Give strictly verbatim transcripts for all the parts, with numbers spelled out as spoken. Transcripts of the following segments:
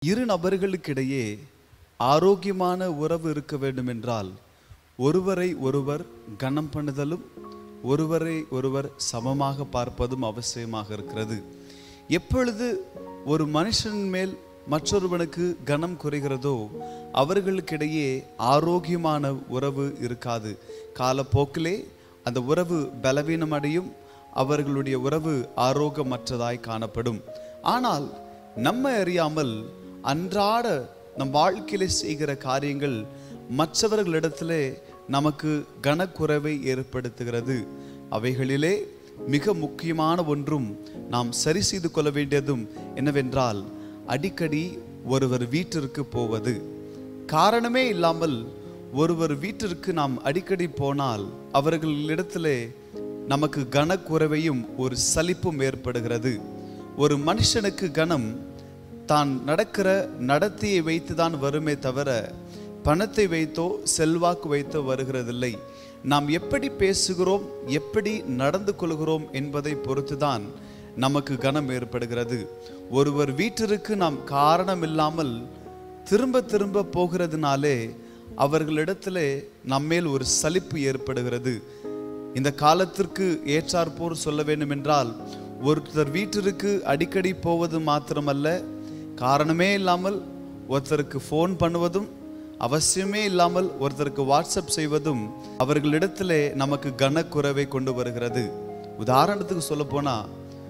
இரு நபர்களுக்கிடையே ஆரோக்கியமான உறவு இருக்க வேண்டும் என்றால் ஒருவரை ஒருவர் கனம் பண்ணுதலும் ஒருவரை ஒருவர் சமமாக பார்ப்பதும் அவசியமாக இருக்கிறது. எப்பொழுது ஒரு மனுஷன் மேல் மற்றொருவனுக்கு கனம் குறைகிறதோ அவர்களுக்கிடையே ஆரோக்கியமான உறவு இருக்காது. காலப்போக்கிலே அந்த உறவு பலவீனமடையும், அவர்களுடைய உறவு ஆரோக்கியமற்றதாய் காணப்படும். ஆனால் நம்ம அறியாமல் அன்றாட நம் வாழ்க்கையிலே செய்கிற காரியங்கள் மற்றவர்களிடத்திலே நமக்கு கனக்குறைவை ஏற்படுத்துகிறது. அவைகளிலே மிக முக்கியமான ஒன்றும் நாம் சரி செய்து கொள்ள வேண்டியதும் என்னவென்றால் அடிக்கடி ஒருவர் வீட்டிற்கு போவது. காரணமே இல்லாமல் ஒருவர் வீட்டிற்கு நாம் அடிக்கடி போனால் அவர்களிடத்திலே நமக்கு கனக்குறைவையும் ஒரு சலிப்பும் ஏற்படுகிறது. ஒரு மனுஷனுக்கு கனம் தான் நடக்கிற நடத்தையை வைத்துதான் வருமே தவிர பணத்தை வைத்தோ செல்வாக்கு வைத்தோ வருகிறதில்லை. நாம் எப்படி பேசுகிறோம், எப்படி நடந்து கொள்கிறோம் என்பதை பொறுத்துதான் நமக்கு கனம் ஏற்படுகிறது. ஒருவர் வீட்டிற்கு நாம் காரணம் இல்லாமல் திரும்ப திரும்ப போகிறதுனாலே அவர்களிடத்திலே நம்மேல் ஒரு சலிப்பு ஏற்படுகிறது. இந்த காலத்திற்கு ஏற்றாற்போர் சொல்ல வேண்டும் என்றால் ஒருத்தர் வீட்டிற்கு அடிக்கடி போவது மாத்திரமல்ல, காரணமே இல்லாமல் ஒருத்தருக்கு ஃபோன் பண்ணுவதும் அவசியமே இல்லாமல் ஒருத்தருக்கு வாட்ஸ்அப் செய்வதும் அவர்களிடத்திலே நமக்கு கனக்குறைவை கொண்டு வருகிறது. உதாரணத்துக்கு சொல்ல போனால்,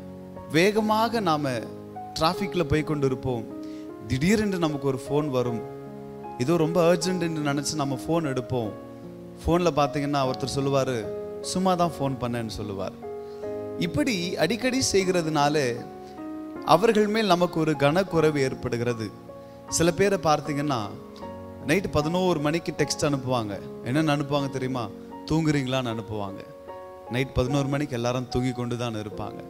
வேகமாக நாம் டிராஃபிக்கில் போய் கொண்டு இருப்போம். திடீரென்று நமக்கு ஒரு ஃபோன் வரும். ஏதோ ரொம்ப அர்ஜென்ட் என்று நினச்சி நம்ம ஃபோன் எடுப்போம். ஃபோனில் பார்த்தீங்கன்னா ஒருத்தர் சொல்லுவார், சும்மா தான் ஃபோன் பண்ணேன்னு சொல்லுவார். இப்படி அடிக்கடி செய்கிறதுனால அவர்கள் மேல் நமக்கு ஒரு கனக்குறைவு ஏற்படுகிறது. சில பேரை பார்த்தீங்கன்னா நைட்டு பதினோரு மணிக்கு டெக்ஸ்ட் அனுப்புவாங்க. என்னென்னு அனுப்புவாங்க தெரியுமா? தூங்குறீங்களான்னு அனுப்புவாங்க. நைட் பதினோரு மணிக்கு எல்லாரும் தூங்கி கொண்டு தான் இருப்பாங்க.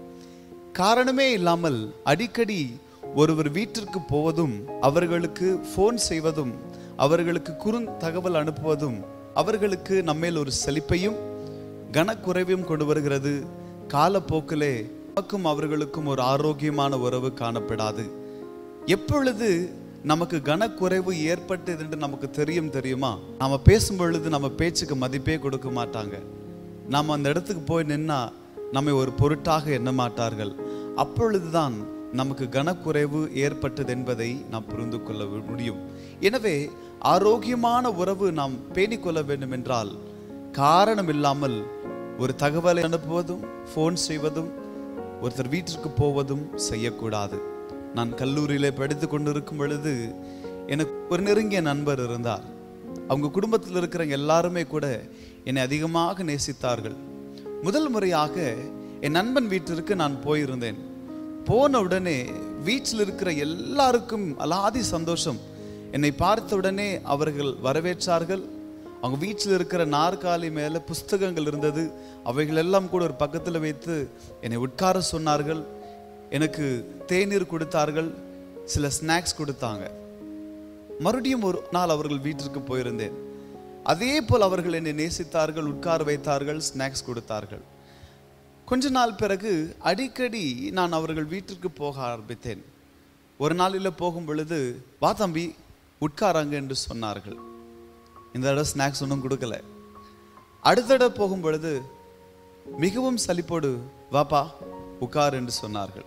காரணமே இல்லாமல் அடிக்கடி ஒருவர் வீட்டிற்கு போவதும் அவர்களுக்கு ஃபோன் செய்வதும் அவர்களுக்கு குறுந் தகவல் அனுப்புவதும் அவர்களுக்கு நம்மேல் ஒரு செழிப்பையும் கனக்குறைவையும் கொண்டு வருகிறது. காலப்போக்கிலே நமக்கும் அவர்களுக்கும் ஒரு ஆரோக்கியமான உறவு காணப்படாது. எப்பொழுது நமக்கு கனக்குறைவு ஏற்பட்டது என்று நமக்கு தெரியும் தெரியுமா? நாம பேசும் பொழுது நம்ம பேச்சுக்கு மதிப்பே கொடுக்க மாட்டாங்க. நாம் அந்த இடத்துக்கு போய் நின்னா நம்மை ஒரு பொருட்டாக எண்ண மாட்டார்கள். அப்பொழுதுதான் நமக்கு கனக்குறைவு ஏற்பட்டது என்பதை நாம் புரிந்து கொள்ள முடியும். எனவே ஆரோக்கியமான உறவு நாம் பேணிக்கொள்ள வேண்டும் என்றால் காரணம் இல்லாமல் ஒரு தகவலை அனுப்புவதும் ஃபோன் செய்வதும் ஒருத்தர் வீட்டிற்கு போவதும் செய்யக்கூடாது. நான் கல்லூரியில் படித்து கொண்டு இருக்கும் பொழுது எனக்கு ஒரு நெருங்கிய நண்பர் இருந்தார். அவங்க குடும்பத்தில் இருக்கிற எல்லாருமே கூட என்னை அதிகமாக நேசித்தார்கள். முதல் முறையாக என் நண்பன் வீட்டிற்கு நான் போயிருந்தேன். போன உடனே வீட்டில் இருக்கிற எல்லாருக்கும் அலாதி சந்தோஷம். என்னை பார்த்த உடனே அவர்கள் வரவேற்றார்கள். அவங்க வீட்டில் இருக்கிற நாற்காலி மேலே புஸ்தகங்கள் இருந்தது. அவைகள் எல்லாம் கூட ஒரு பக்கத்தில் வைத்து என்னை உட்கார சொன்னார்கள். எனக்கு தேநீர் கொடுத்தார்கள், சில ஸ்நாக்ஸ் கொடுத்தாங்க. மறுபடியும் ஒரு நாள் அவர்கள் வீட்டிற்கு போயிருந்தேன். அதே போல் அவர்கள் என்னை நேசித்தார்கள், உட்கார வைத்தார்கள், ஸ்நாக்ஸ் கொடுத்தார்கள். கொஞ்ச நாள் பிறகு அடிக்கடி நான் அவர்கள் வீட்டிற்கு போக ஆரம்பித்தேன். ஒரு நாளில் போகும் பொழுது, வா தம்பி உட்காராங்க என்று சொன்னார்கள். இந்த தடவை ஸ்நாக்ஸ் ஒன்றும் கொடுக்கல. அடுத்த தடவை போகும் பொழுது மிகவும் சலிப்போடு, வாப்பா உட்கார் என்று சொன்னார்கள்.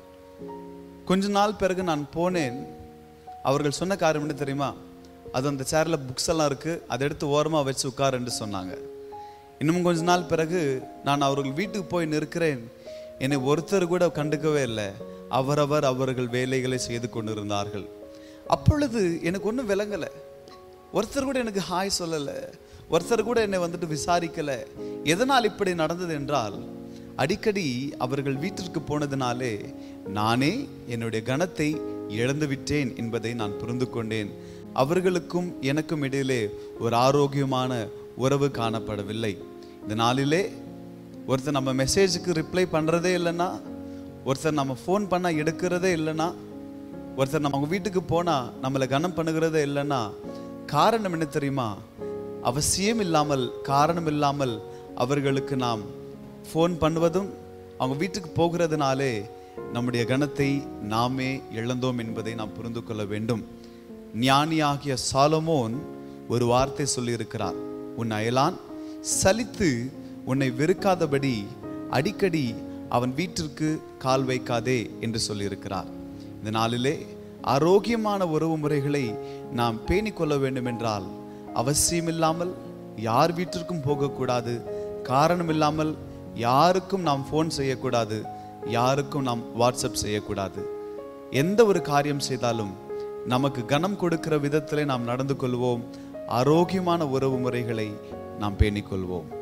கொஞ்ச நாள் பிறகு நான் போனேன். அவர்கள் சொன்ன காரியம் என்ன தெரியுமா? அது அந்த சேரில் புக்ஸ் எல்லாம் இருக்குது, அதை எடுத்து ஓரமாக வச்சு உட்கார் என்று சொன்னாங்க. இன்னும் கொஞ்ச நாள் பிறகு நான் அவர்கள் வீட்டுக்கு போய் நிற்கிறேன். என்னை ஒருத்தர் கூட கண்டுக்கவே இல்லை. அவரவர் அவர்கள் வேலைகளை செய்து கொண்டிருந்தார்கள். அப்பொழுது எனக்கு ஒன்றும் விளங்கலை. ஒருத்தர் கூட எனக்கு ஹாய் சொல்லலை, ஒருத்தர் கூட என்னை வந்துட்டு விசாரிக்கலை. எதனால் இப்படி நடந்தது என்றால், அடிக்கடி அவர்கள் வீட்டிற்கு போனதினாலே நானே என்னுடைய கனத்தை இழந்து விட்டேன் என்பதை நான் புரிந்து கொண்டேன். அவர்களுக்கும் எனக்கும் இடையிலே ஒரு ஆரோக்கியமான உறவு காணப்படவில்லை. இந்த நாளிலே ஒருத்தர் நம்ம மெசேஜுக்கு ரிப்ளை பண்ணுறதே இல்லைன்னா, ஒருத்தர் நம்ம ஃபோன் பண்ணால் எடுக்கிறதே இல்லைன்னா, ஒருத்தர் நம்ம அவங்க வீட்டுக்கு போனால் நம்மளை கனம் பண்ணுகிறதே இல்லைன்னா காரணம் என்ன தெரியுமா? அவசியம் இல்லாமல் காரணம் இல்லாமல் அவர்களுக்கு நாம் ஃபோன் பண்ணுவதும் அவங்க வீட்டுக்கு போகிறதுனாலே நம்முடைய கனத்தை நாமே இழந்தோம் என்பதை நாம் புரிந்து கொள்ள வேண்டும். ஞானியாகிய சாலமோன் ஒரு வார்த்தை சொல்லியிருக்கிறார். உன் அயலான் சலித்து உன்னை வெறுக்காதபடி அடிக்கடி அவன் வீட்டிற்கு கால் வைக்காதே என்று சொல்லியிருக்கிறார். இந்த நாளிலே ஆரோக்கியமான உறவு முறைகளை நாம் பேணிக் கொள்ள வேண்டும் என்றால் அவசியமில்லாமல் யார் வீட்டிற்கும் போகக்கூடாது, காரணம் இல்லாமல் யாருக்கும் நாம் ஃபோன் செய்யக்கூடாது, யாருக்கும் நாம் வாட்ஸ்அப் செய்யக்கூடாது. எந்த ஒரு காரியம் செய்தாலும் நமக்கு கனம் கொடுக்கிற விதத்திலே நாம் நடந்து கொள்வோம். ஆரோக்கியமான உறவு முறைகளை நாம் பேணிக் கொள்வோம்.